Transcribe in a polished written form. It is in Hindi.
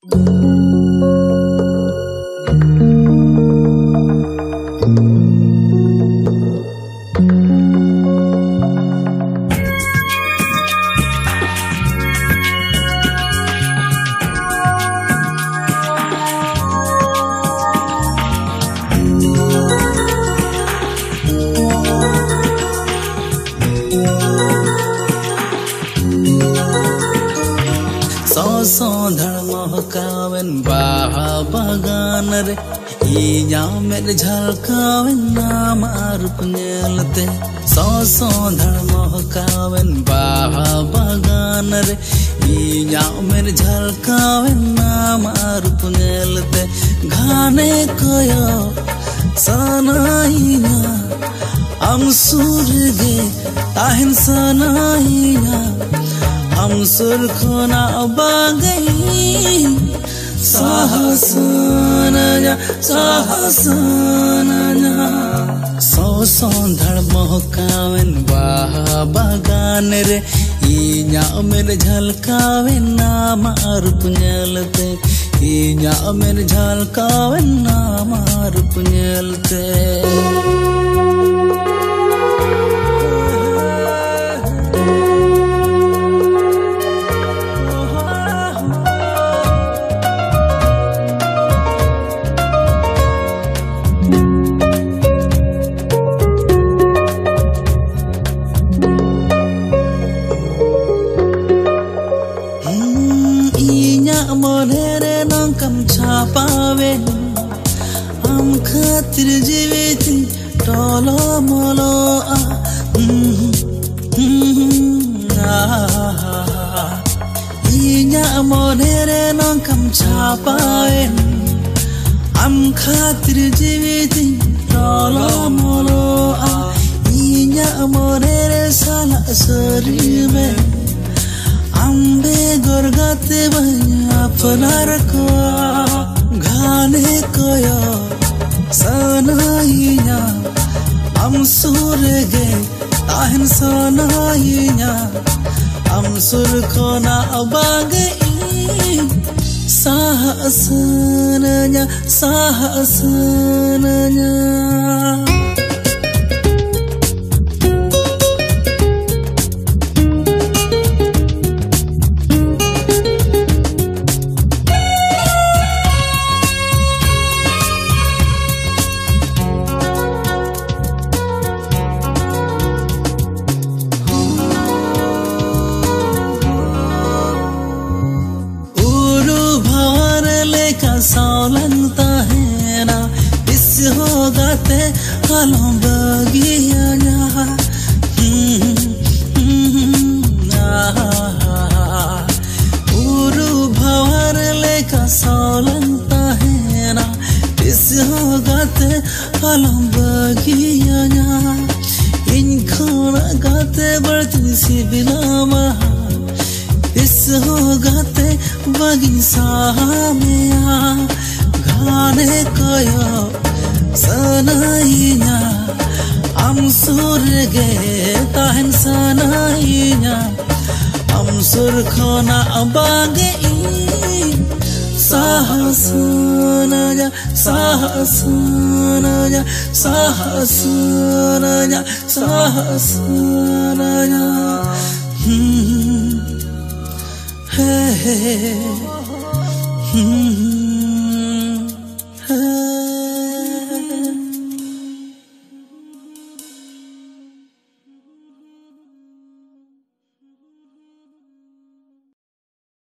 महकावन बाहा बागान रे इया मेरे झलकावन नाम रूप नेलते सौ धड़ महकावन बाहा बागान रे इया मेरे झलकावन नाम रूप नेलते घाने कोयो सनाइया हम सूरगे ताहिन सनाइया हम सुरखना बागई साहसनया सौ धड़ महकावन बाहा बागान रे इया मेरे झलकावन नाम रूप नेलते इया मेरे झलकावन नाम रूप नेलते मोनेरे नंकम छापावे हम खातिर जीवित टोलो मोलो इया मोनेरे नंकम छापावे हम खातिर जीवित टोलो मोलो इया मोनेरे साला शरीर में अम्बे गोरगाते बया फनार को घाने कोयो सनाइया हम सूरगे ताहिन सनाइया हम सुर को ना बागई साहसनया लगता है ना इस होगा ते हालों बगिया उरु भवर लेका लगता है ना इस होगा ते हालों बगिया इन खाना गाते बढ़ती सी बिना इस होगा ते बगीचा में घाने कोयो सनाइया हम सूरगे ताहिन सनाइया हम सुरखना बागई साहसनया hey